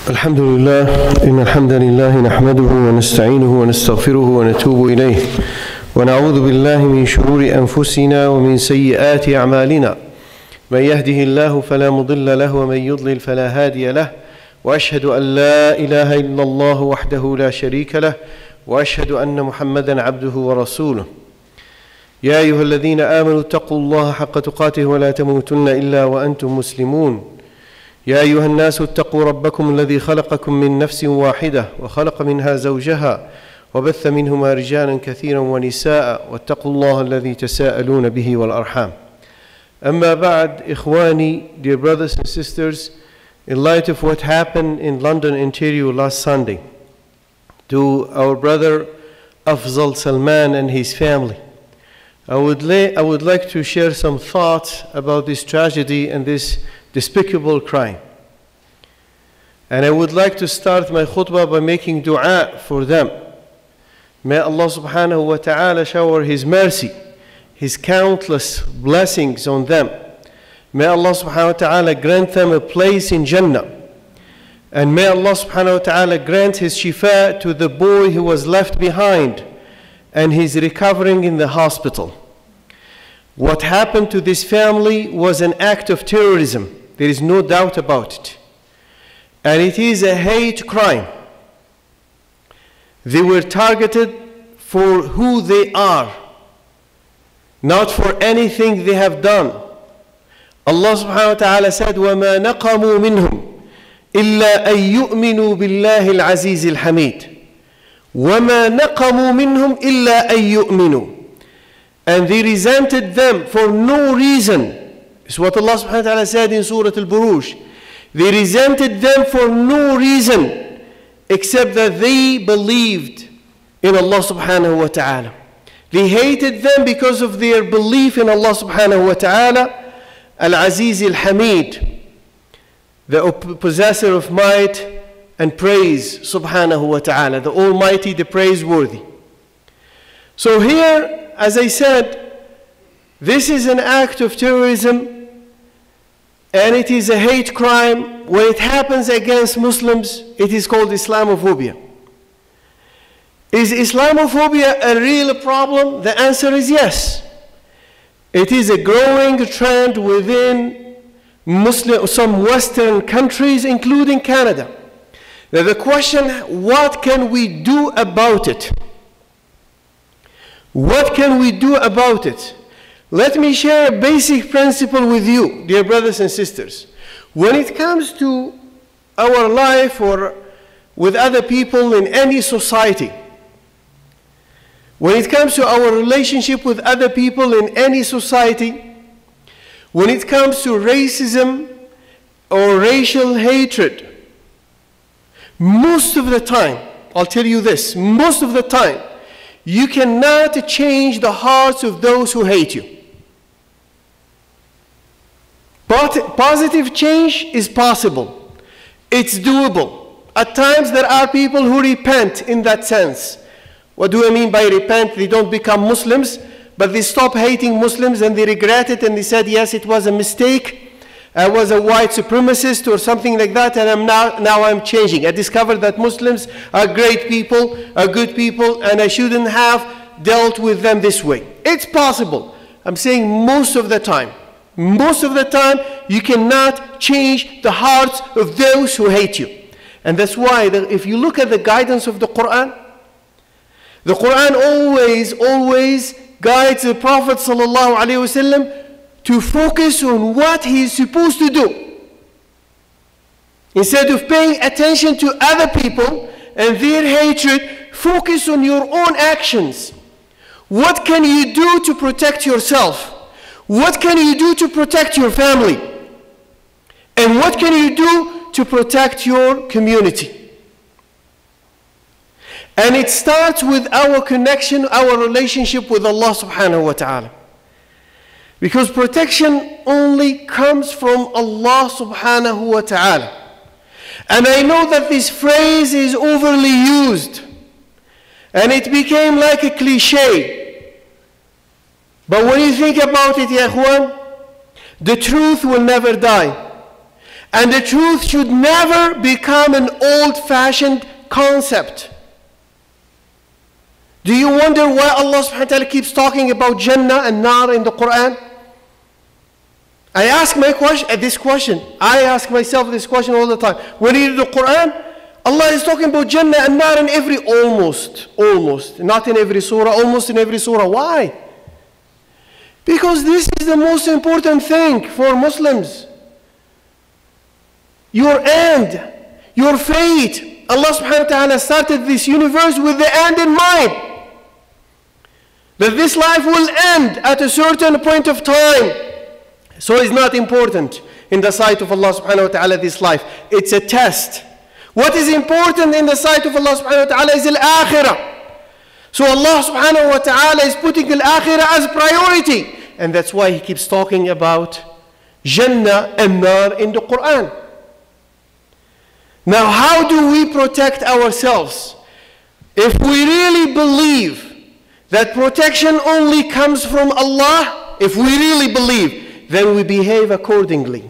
الحمد لله إن الحمد لله نحمده ونستعينه ونستغفره ونتوب إليه ونعوذ بالله من شرور أنفسنا ومن سيئات أعمالنا من يهده الله فلا مضل له ومن يضلل فلا هادي له وأشهد أن لا إله إلا الله وحده لا شريك له وأشهد أن محمدا عبده ورسوله يا أيها الذين آمنوا اتقوا الله حق تقاته ولا تموتن إلا وأنتم مسلمون يا أيها الناس اتقوا ربكم الذي خلقكم من نفس واحدة وخلق منها زوجها وبث منهما رجالا كثيرا ونساء واتقوا الله الذي تساءلون به والأرحام أما بعد إخواني, dear brothers and sisters, in light of what happened in London, Ontario last Sunday to our brother Afzal Salman and his family, I would like to share some thoughts about this tragedy and this despicable crime. And I would like to start my khutbah by making dua for them. May Allah subhanahu wa ta'ala shower His mercy, His countless blessings on them. May Allah subhanahu wa ta'ala grant them a place in Jannah. And may Allah subhanahu wa ta'ala grant His shifa to the boy who was left behind and he's recovering in the hospital. What happened to this family was an act of terrorism. There is no doubt about it. And it is a hate crime. They were targeted for who they are, not for anything they have done. Allah subhanahu wa ta'ala said, وَمَا نَقَمُوا مِنْهُمْ إِلَّا أَن يُؤْمِنُوا بِاللَّهِ الْعَزِيزِ الْحَمِيدِ وَمَا نَقَمُوا مِنْهُمْ إِلَّا أَن يُؤْمِنُوا. And they resented them for no reason. It's what Allah subhanahu wa ta'ala said in Surah Al-Buruj. They resented them for no reason except that they believed in Allah subhanahu wa ta'ala. They hated them because of their belief in Allah subhanahu wa ta'ala, Al-Aziz Al-Hamid, the possessor of might and praise subhanahu wa ta'ala, the Almighty, the praiseworthy. So here, as I said, this is an act of terrorism and it is a hate crime. When it happens against Muslims, it is called Islamophobia. Is Islamophobia a real problem? The answer is yes. It is a growing trend within some Western countries, including Canada. Now the question, what can we do about it? What can we do about it? Let me share a basic principle with you, dear brothers and sisters. When it comes to our life or with other people in any society, when it comes to our relationship with other people in any society, when it comes to racism or racial hatred, most of the time, I'll tell you this, most of the time, you cannot change the hearts of those who hate you. But positive change is possible. It's doable. At times there are people who repent in that sense. What do I mean by repent? They don't become Muslims, but they stop hating Muslims and they regret it and they said, yes, it was a mistake. I was a white supremacist or something like that, and now I'm changing. I discovered that Muslims are great people, are good people, and I shouldn't have dealt with them this way. It's possible. I'm saying most of the time. Most of the time, you cannot change the hearts of those who hate you. And that's why, if you look at the guidance of the Quran always guides the Prophet ﷺ to focus on what he is supposed to do. Instead of paying attention to other people and their hatred, focus on your own actions. What can you do to protect yourself? What can you do to protect your family? And what can you do to protect your community? And it starts with our connection, our relationship with Allah subhanahu wa ta'ala. Because protection only comes from Allah subhanahu wa ta'ala. And I know that this phrase is overly used. And it became like a cliche. But when you think about it, ya ikhwan, the truth will never die. And the truth should never become an old-fashioned concept. Do you wonder why Allah subhanahu wa ta'ala keeps talking about Jannah and Nar in the Quran? I ask myself this question all the time. When you read the Quran, Allah is talking about Jannah and Nar in every, almost, not in every surah, almost in every surah. Why? Because this is the most important thing for Muslims. Your end, your fate. Allah subhanahu wa ta'ala started this universe with the end in mind. That this life will end at a certain point of time. So it's not important in the sight of Allah subhanahu wa ta'ala, this life. It's a test. What is important in the sight of Allah subhanahu wa ta'ala is al-akhirah. So Allah subhanahu wa ta'ala is putting al-akhirah as priority. And that's why He keeps talking about Jannah and Nar in the Quran. Now, how do we protect ourselves? If we really believe that protection only comes from Allah, if we really believe, then we behave accordingly.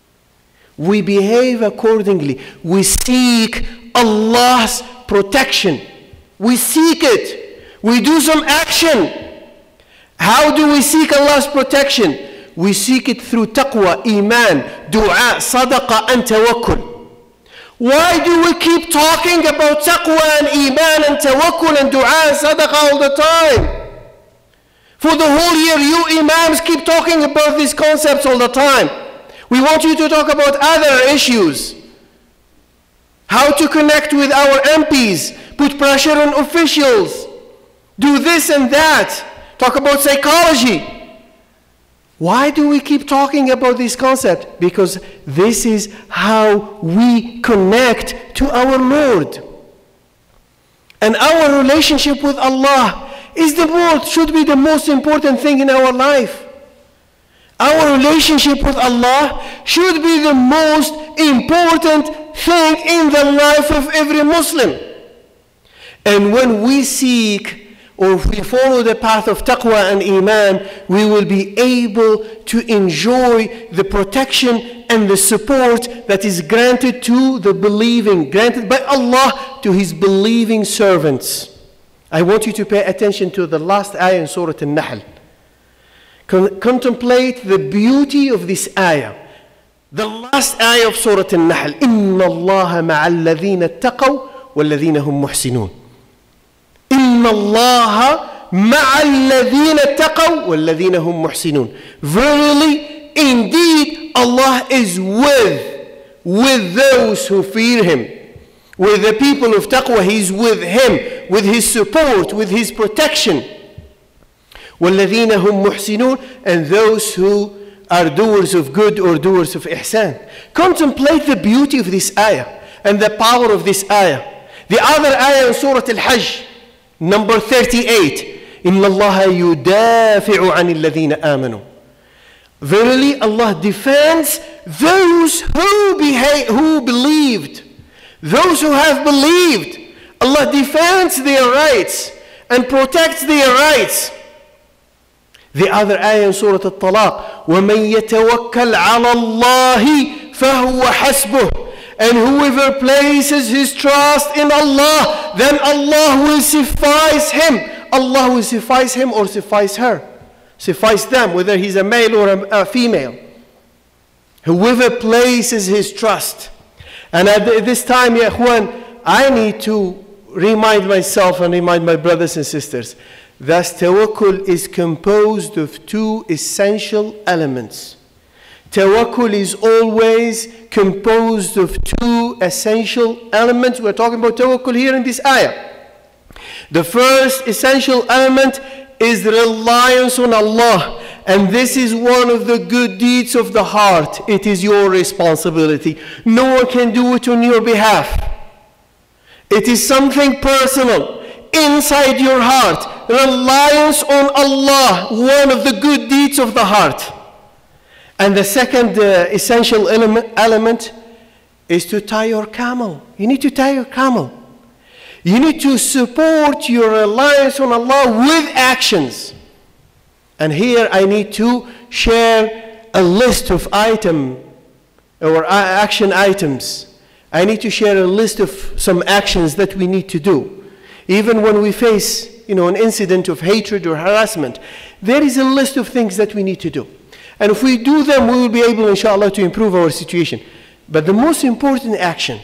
We behave accordingly. We seek Allah's protection. We seek it. We do some action. How do we seek Allah's protection? We seek it through taqwa, iman, dua, sadaqah, and tawakkul. Why do we keep talking about taqwa and iman and tawakkul and dua and sadaqah all the time? For the whole year, you imams keep talking about these concepts all the time. We want you to talk about other issues. How to connect with our MPs, put pressure on officials, do this and that, talk about psychology. Why do we keep talking about this concept? Because this is how we connect to our Lord. And our relationship with Allah should be the most important thing in our life. Our relationship with Allah should be the most important thing in the life of every Muslim. And when we seek or if we follow the path of taqwa and iman, we will be able to enjoy the protection and the support that is granted to the believing, granted by Allah to His believing servants. I want you to pay attention to the last ayah in Surah An-Nahl. Contemplate the beauty of this ayah. The last ayah of Surah An-Nahl. إِنَّ اللَّهَ مَعَ الَّذِينَ اتَّقَوْا وَالَّذِينَ هُمْ مُحْسِنُونَ. إِنَّ اللَّهَ مَعَ الَّذِينَ اتَّقَوْا وَالَّذِينَ هُمْ مُحْسِنُونَ. Verily, indeed, Allah is with those who fear Him. With the people of taqwa, He is with Him, with His support, with His protection. وَالَّذِينَ هُمْ مُحْسِنُونَ. And those who are doers of good or doers of ihsan. Contemplate the beauty of this ayah and the power of this ayah. The other ayah in Surah Al-Hajj, number 38. إِنَّ اللَّهَ يُدَافِعُ عَنِ الَّذِينَ آمَنُوا. Verily, Allah defends those who believed. Those who have believed. Allah defends their rights and protects their rights. The other ayah in Surah Al-Talaq, وَمَنْ يَتَوَكَّلْ عَلَى اللَّهِ فَهُوَ حَسْبُهُ. And whoever places his trust in Allah, then Allah will suffice him. Allah will suffice him or suffice her. Suffice them, whether he's a male or a female. Whoever places his trust. And at this time, ya ikhwan, I need to remind myself and remind my brothers and sisters that tawakkul is composed of two essential elements. Tawakkul is always composed of two essential elements. We're talking about tawakkul here in this ayah. The first essential element is reliance on Allah. And this is one of the good deeds of the heart. It is your responsibility. No one can do it on your behalf. It is something personal, inside your heart. Reliance on Allah, one of the good deeds of the heart. And the second essential element is to tie your camel. You need to tie your camel. You need to support your reliance on Allah with actions. And here I need to share a list of items or action items. I need to share a list of some actions that we need to do. Even when we face, an incident of hatred or harassment, there is a list of things that we need to do. And if we do them, we will be able, inshallah, to improve our situation. But the most important action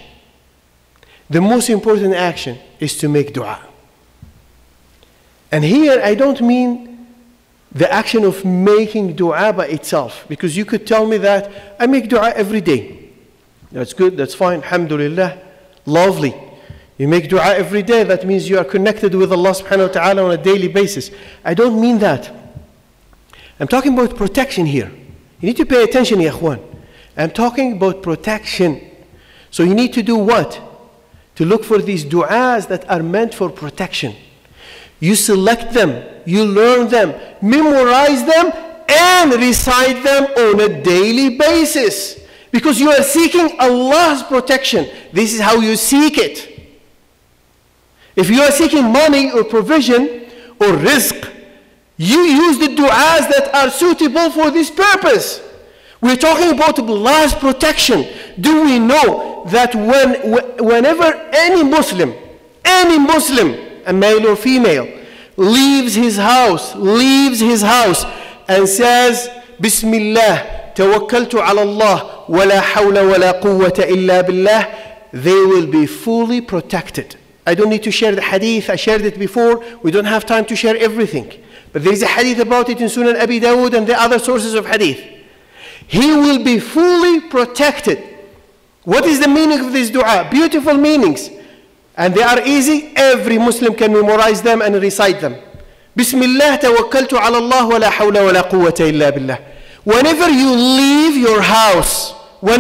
is to make dua. And here I don't mean the action of making dua by itself, because you could tell me that I make dua every day. That's good, that's fine, alhamdulillah, lovely. You make dua every day, that means you are connected with Allah subhanahu wa ta'ala on a daily basis. I don't mean that. I'm talking about protection here. You need to pay attention, ya ikhwan. I'm talking about protection. So you need to do what? To look for these du'as that are meant for protection. You select them, you learn them, memorize them, and recite them on a daily basis. Because you are seeking Allah's protection. This is how you seek it. If you are seeking money or provision or rizq, you use the du'as that are suitable for this purpose. We're talking about Allah's protection. Do we know that whenever any Muslim, a male or female, leaves his house and says, Bismillah, tawakkaltu ala Allah, wa la hawla wa la quwwata illa billah, they will be fully protected. I don't need to share the hadith, I shared it before, we don't have time to share everything. But there is a hadith about it in Sunan Abi Dawud and the other sources of hadith. He will be fully protected. What is the meaning of this dua? Beautiful meanings. And they are easy. Every Muslim can memorize them and recite them. Bismillah tawakkaltu ala Allah wa la hawla wa la quwwata illa billah. Whenever you leave your house,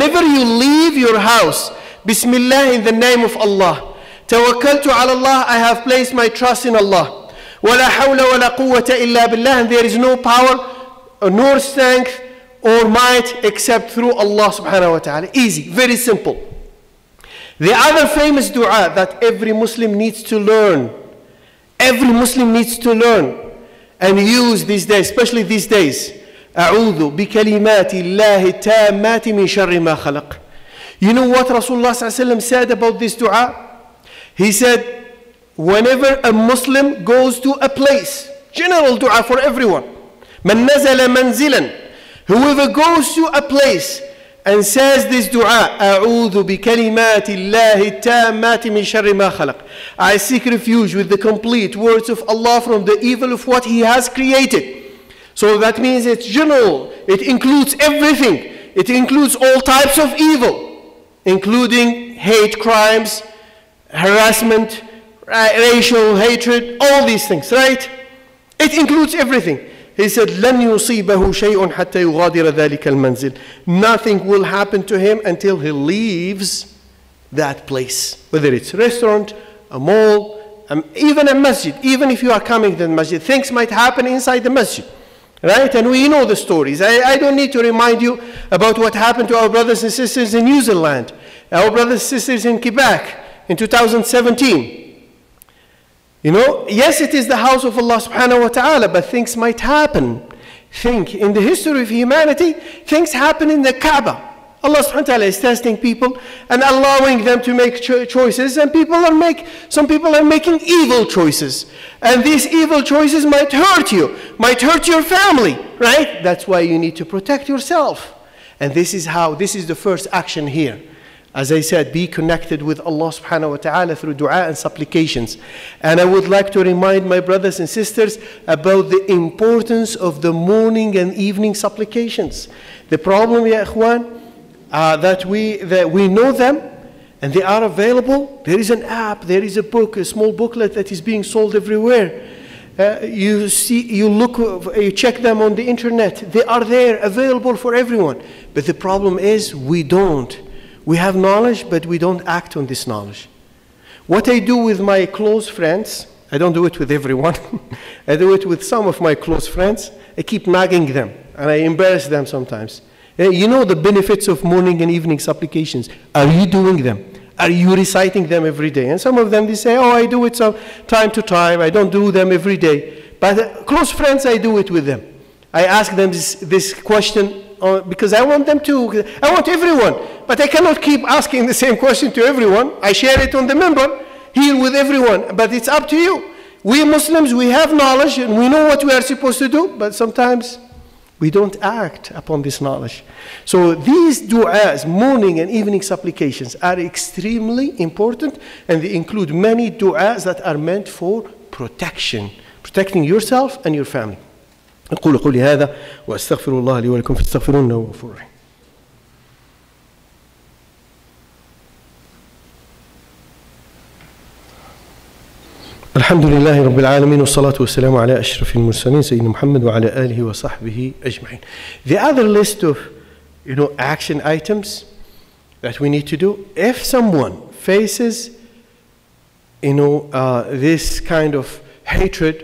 Bismillah, in the name of Allah. Tawakkaltu ala Allah, I have placed my trust in Allah. Wa la hawla wa la quwwata illa billah, and there is no power nor strength or might except through Allah subhanahu wa ta'ala. Easy, very simple. The other famous dua that every Muslim needs to learn, and use these days, especially these days. أعوذ بكلمات الله التامات من شر ما خلق. You know what Rasulullah said about this dua? He said, whenever a Muslim goes to a place, general dua for everyone, من نزل منزلا, whoever goes to a place and says this dua, أعوذ بكلمات الله التامات من شر ما خلق, I seek refuge with the complete words of Allah from the evil of what He has created. So that means it's general, it includes everything. It includes all types of evil, including hate crimes, harassment, racial hatred, all these things, right? It includes everything. He said, لَنْ يُصِيبَهُ شَيْءٌ حَتَّى يُغَادِرَ ذَلِكَ الْمَنْزِلِ. Nothing will happen to him until he leaves that place. Whether it's a restaurant, a mall, even a masjid. Even if you are coming to the masjid, things might happen inside the masjid. Right? And we know the stories. I don't need to remind you about what happened to our brothers and sisters in New Zealand, our brothers and sisters in Quebec in 2017. Yes, it is the house of Allah subhanahu wa ta'ala, but things might happen. Think, in the history of humanity, things happen in the Kaaba. Allah subhanahu wa ta'ala is testing people and allowing them to make choices, and some people are making evil choices. And these evil choices might hurt you, might hurt your family, right? That's why you need to protect yourself. And this is the first action here. As I said, be connected with Allah subhanahu wa ta'ala through dua and supplications. And I would like to remind my brothers and sisters about the importance of the morning and evening supplications. The problem, ya ikhwan, that we know them and they are available. There is an app, there is a book, a small booklet that is being sold everywhere. You check them on the internet. They are there, available for everyone. But the problem is we don't. We have knowledge, but we don't act on this knowledge. What I do with my close friends, I don't do it with everyone. I do it with some of my close friends. I keep nagging them and I embarrass them sometimes. You know the benefits of morning and evening supplications. Are you doing them? Are you reciting them every day? And some of them, they say, oh, I do it from time to time. I don't do them every day. But close friends, I do it with them. I ask them this question because I want them to, I want everyone. But I cannot keep asking the same question to everyone. I share it on the member here with everyone, but it's up to you. We Muslims, we have knowledge and we know what we are supposed to do, but sometimes we don't act upon this knowledge. So these du'as, morning and evening supplications, are extremely important, and they include many du'as that are meant for protection, protecting yourself and your family. أقول قولي هذا وأستغفر الله لي ولكم فاستغفروه إنه هو الغفور الرحيم. الحمد لله رب العالمين والصلاة والسلام على أشرف المرسلين سيدنا محمد وعلى آله وصحبه أجمعين. The other list of action items that we need to do, if someone faces this kind of hatred,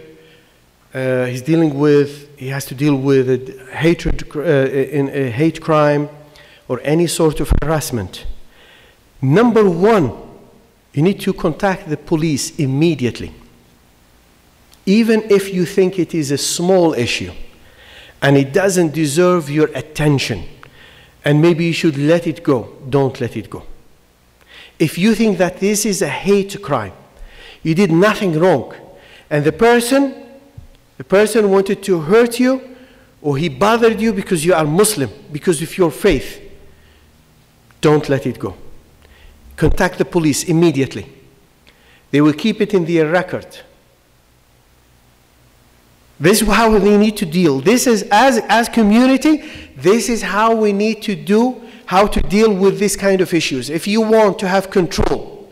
he has to deal with hatred in a hate crime or any sort of harassment. Number one, you need to contact the police immediately. Even if you think it is a small issue and it doesn't deserve your attention and maybe you should let it go, don't let it go. If you think that this is a hate crime, you did nothing wrong, and the person wanted to hurt you, or he bothered you because you are Muslim, because of your faith, don't let it go. Contact the police immediately. They will keep it in their record. This is how we need to deal. This is, as community, this is how we need to do, how to deal with this kind of issues. If you want to have control,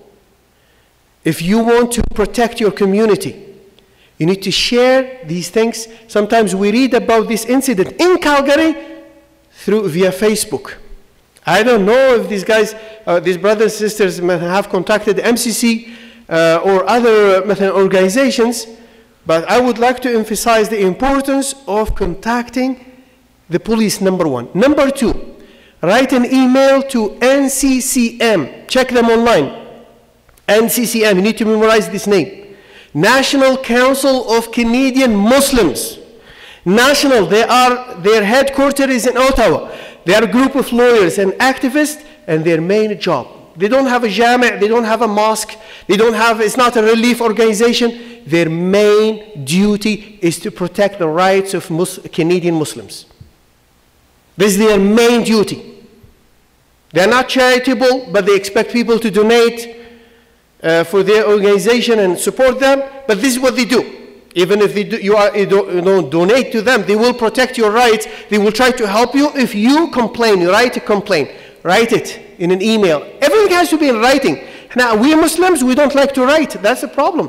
if you want to protect your community, you need to share these things. Sometimes we read about this incident in Calgary via Facebook. I don't know if these guys, these brothers and sisters have contacted MCC or other organizations, but I would like to emphasize the importance of contacting the police, number one. Number two, write an email to NCCM. Check them online. NCCM, you need to memorize this name. National Council of Canadian Muslims. National, their headquarters is in Ottawa. They are a group of lawyers and activists, and their main job. They don't have a jami', they don't have a mosque, it's not a relief organization. Their main duty is to protect the rights of Canadian Muslims. This is their main duty. They're not charitable, but they expect people to donate for their organization and support them, but this is what they do. Even if you don't donate to them, they will protect your rights. They will try to help you. If you complain, you write a complaint, write it in an email. Everything has to be in writing. Now, we Muslims, we don't like to write. That's a problem.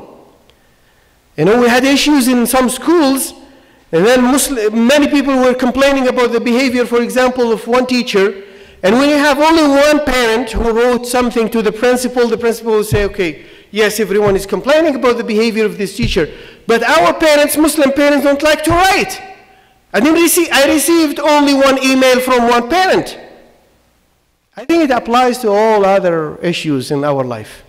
We had issues in some schools, and then many people were complaining about the behavior, for example, of one teacher. And when you have only one parent who wrote something to the principal will say, okay, yes, everyone is complaining about the behavior of this teacher, but our parents, Muslim parents, don't like to write. I received only one email from one parent. I think it applies to all other issues in our life.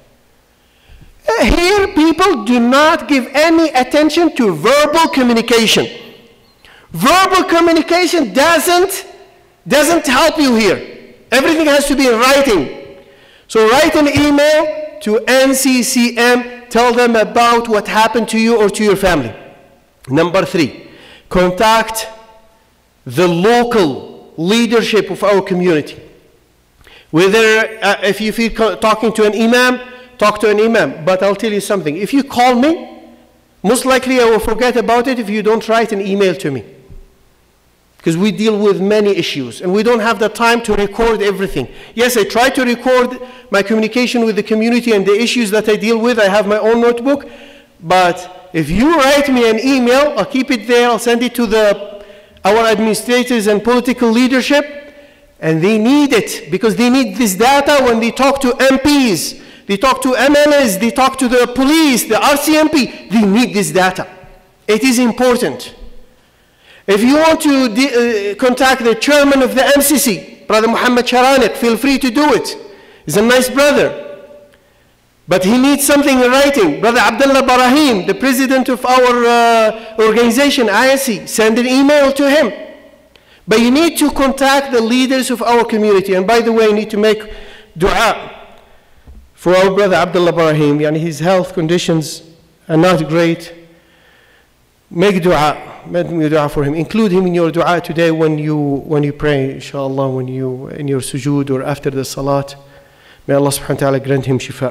Here, people do not give any attention to verbal communication. Verbal communication doesn't help you here. Everything has to be in writing. So write an email to NCCM, tell them about what happened to you or to your family. Number three, contact the local leadership of our community. Whether, if you feel talking to an imam, talk to an imam. But I'll tell you something, if you call me, most likely I will forget about it if you don't write an email to me. Because we deal with many issues, and we don't have the time to record everything. Yes, I try to record my communication with the community and the issues that I deal with. I have my own notebook. But if you write me an email, I'll keep it there. I'll send it to our administrators and political leadership. And they need it, because they need this data when they talk to MPs, they talk to MLAs, they talk to the police, the RCMP. They need this data. It is important. If you want to contact the chairman of the MCC, Brother Muhammad Sharanik, feel free to do it. He's a nice brother. But he needs something in writing. Brother Abdullah Barahim, the president of our organization, IISC, send an email to him. But you need to contact the leaders of our community. And by the way, you need to make dua for our brother Abdullah Ibrahim. Yani his health conditions are not great. Make dua for him. Include him in your dua today when you pray, inshallah, when you in your sujood or after the salat. May Allah subhanahu wa ta'ala grant him shifa.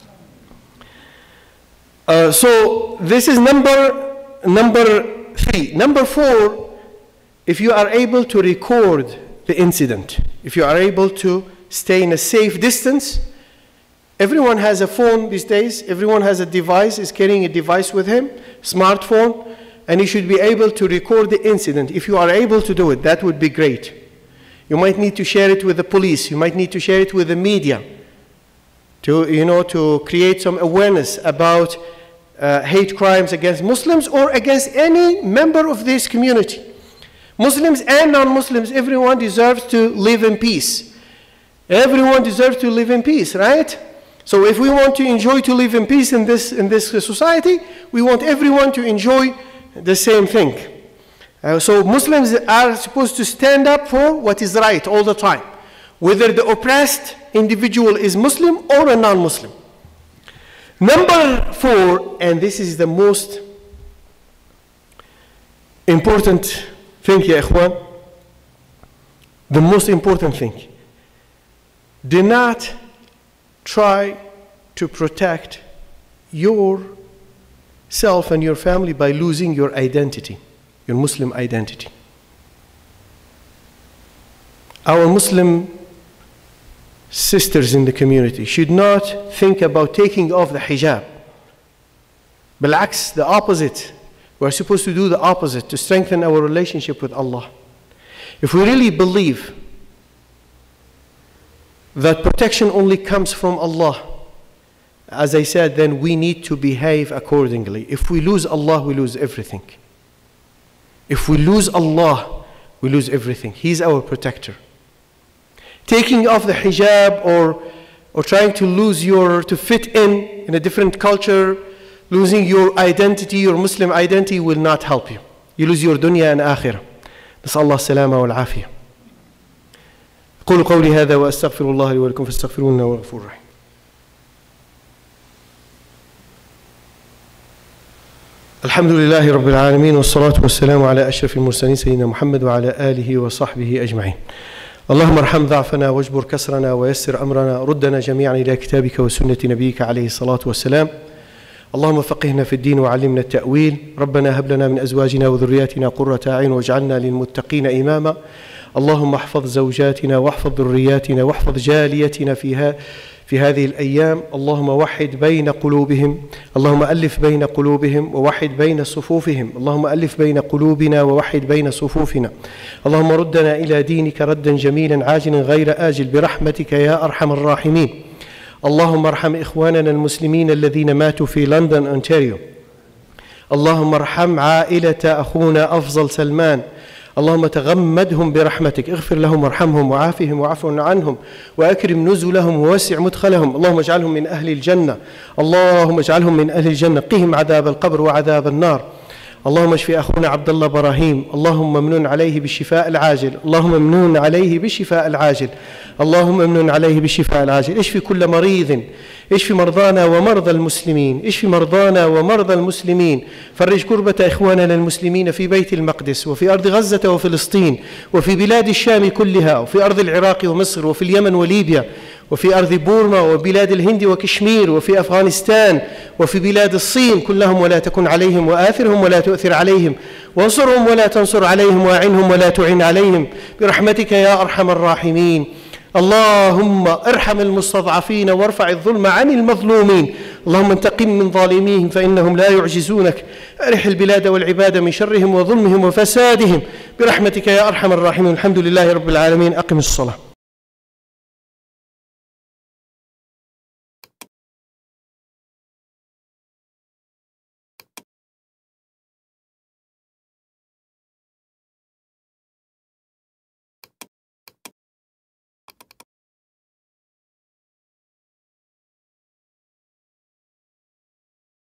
So this is number 3. Number 4, if you are able to record the incident, if you are able to stay in a safe distance. Everyone has a phone these days. Everyone has a device, is carrying a device with him, smartphone, and you should be able to record the incident. If you are able to do it, that would be great. You might need to share it with the police. You might need to share it with the media to create some awareness about hate crimes against Muslims or against any member of this community. Muslims and non-Muslims, everyone deserves to live in peace. Everyone deserves to live in peace, right? So if we want to enjoy to live in peace in this society, we want everyone to enjoy the same thing. So Muslims are supposed to stand up for what is right all the time, whether the oppressed individual is Muslim or a non-Muslim. Number 4, and this is the most important thing, ya ikhwan, the most important thing. Do not try to protect yourself and your family by losing your identity, your Muslim identity. Our Muslim sisters in the community should not think about taking off the hijab. Bil'aks, the opposite. We're supposed to do the opposite to strengthen our relationship with Allah. If we really believe that protection only comes from Allah, as I said, then we need to behave accordingly. If we lose Allah, we lose everything. If we lose Allah, we lose everything. He's our protector. Taking off the hijab or trying to fit in a different culture, losing your identity, your Muslim identity will not help you. You lose your dunya and akhirah. نسأل الله السلامة والعافية. أقول قولي هذا وأستغفر الله لي ولكم فاستغفروه إنه هو الغفور الرحيم. الحمد لله رب العالمين والصلاة والسلام على أشرف المرسلين سيدنا محمد وعلى آله وصحبه أجمعين. اللهم ارحم ضعفنا واجبر كسرنا ويسر أمرنا ردنا جميعا إلى كتابك وسنة نبيك عليه الصلاة والسلام. اللهم فقهنا في الدين وعلمنا التأويل. ربنا هب لنا من أزواجنا وذرياتنا قرة أعين واجعلنا للمتقين إماما. اللهم احفظ زوجاتنا واحفظ ذرياتنا واحفظ جاليتنا في هذه الأيام. اللهم وحد بين قلوبهم. اللهم ألف بين قلوبهم ووحد بين صفوفهم. اللهم ألف بين قلوبنا ووحد بين صفوفنا. اللهم ردنا إلى دينك ردا جميلا عاجلا غير آجل برحمتك يا أرحم الراحمين. اللهم ارحم إخواننا المسلمين الذين ماتوا في لندن أونتاريو. اللهم ارحم عائلة أخونا أفضل سلمان. اللهم تغمدهم برحمتك، اغفر لهم وارحمهم وعافهم وعفو عنهم وأكرم نزلهم ووسع مدخلهم. اللهم اجعلهم من أهل الجنة. اللهم اجعلهم من أهل الجنة. قهم عذاب القبر وعذاب النار. اللهم اشف أخونا عبد الله إبراهيم. اللهم امنن عليه بالشفاء العاجل. اللهم امنن عليه بالشفاء العاجل. اللهم امنن عليه بالشفاء العاجل. اشف كل مريض. اشف مرضانا ومرضى المسلمين. اشف مرضانا ومرضى المسلمين. فرج كربة إخواننا المسلمين في بيت المقدس وفي أرض غزة وفلسطين وفي بلاد الشام كلها وفي أرض العراق ومصر وفي اليمن وليبيا وفي أرض بورما وبلاد الهند وكشمير وفي أفغانستان وفي بلاد الصين كلهم ولا تكن عليهم وآثرهم ولا تؤثر عليهم وانصرهم ولا تنصر عليهم وأعنهم ولا تعن عليهم برحمتك يا أرحم الراحمين. اللهم ارحم المستضعفين وارفع الظلم عن المظلومين. اللهم انتقم من ظالميهم فإنهم لا يعجزونك. أرح البلاد والعباد من شرهم وظلمهم وفسادهم برحمتك يا أرحم الراحمين. الحمد لله رب العالمين. أقم الصلاة.